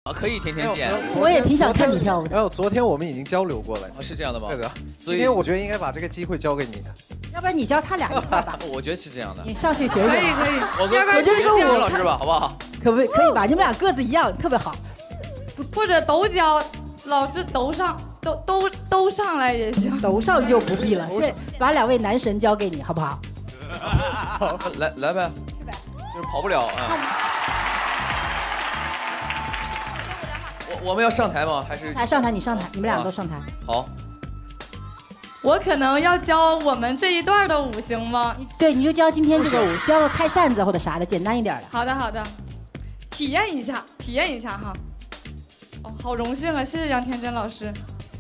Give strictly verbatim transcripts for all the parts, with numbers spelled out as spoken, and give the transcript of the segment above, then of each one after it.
啊，可以天天见。 我也挺想看你跳舞的。 然后昨天我们已经交流过了。 啊，是这样的吗？ 对的。今天我觉得应该把这个机会交给你。 要不然你教他俩一块吧？ 我觉得是这样的。 你上去学学。 可以可以。 我跟我就是跟我老师吧，好不好？ 可不可以吧？你们俩个子一样，特别好。 或者都教，老师都上，都都都上来也行。 都上就不必了，这把两位男神交给你，好不好？ 来来呗。 去呗。 就是跑不了啊。我我们要上台吗？还是？ 来上台，你上台，你们俩都上台。 好。 我可能要教我们这一段的舞行吗？ 对，你就教今天这个舞，教个开扇子或者啥的，简单一点的。 好的好的，体验一下，体验一下哈。哦，好荣幸啊！谢谢杨天真老师。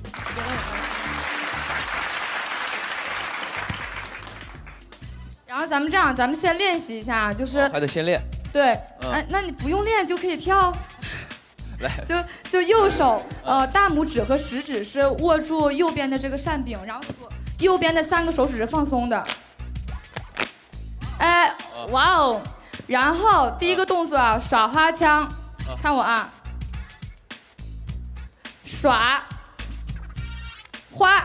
然后咱们这样，咱们先练习一下，就是还得先练。 对， 嗯、 哎，那你不用练就可以跳。 来， 就就右手，呃，大拇指和食指是握住右边的这个扇柄，然后左右边的三个手指是放松的。哎，哇哦！然后第一个动作啊，耍花枪，看我啊，耍花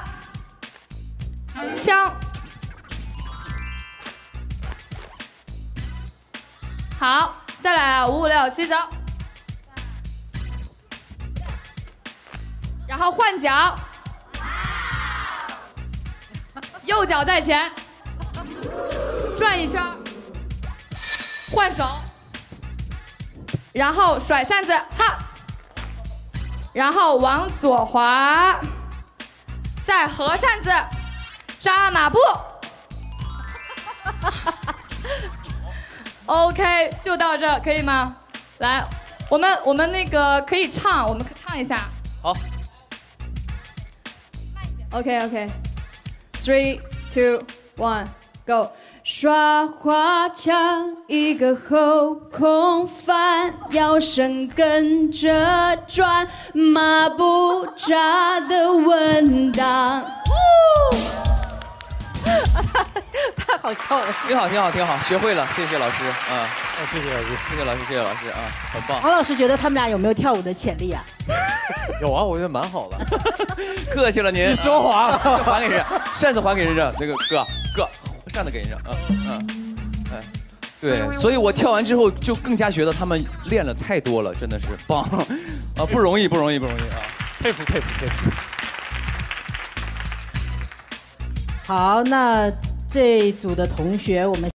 枪，好，再来啊，五五六七走。然后换脚，右脚在前，转一圈，换手，然后甩扇子，哈，然后往左滑，再合扇子，扎马步。OK， 就到这，可以吗？来，我们我们那个可以唱，我们唱一下。 好。 OK OK，three two one go， 耍花枪一个后空翻，腰身跟着转，马步扎得稳当。 太好笑了， 挺好挺好挺好，学会了，谢谢老师啊， 哦，谢谢老师， 谢谢老师，谢谢老师啊，很棒。 王老师觉得他们俩有没有跳舞的潜力啊？ 有啊，我觉得蛮好的。 客气了您， 你说谎， 啊、还给人，扇子还给人家，那个哥哥，扇子给人家，嗯嗯，哎，对，所以我跳完之后就更加觉得他们练了太多了，真的是棒啊，不容易不容易不容易啊， 佩服佩服佩服。 好，那这一组的同学，我们。